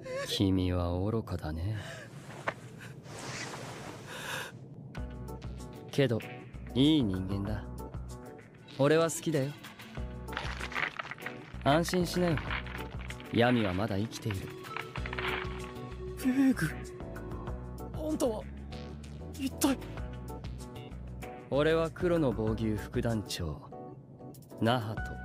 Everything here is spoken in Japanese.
君は愚かだね。けどいい人間だ。俺は好きだよ。安心しなよ。ヤミはまだ生きている。 ペーグ、あんたは一体。 俺は黒の防御副団長ナハト。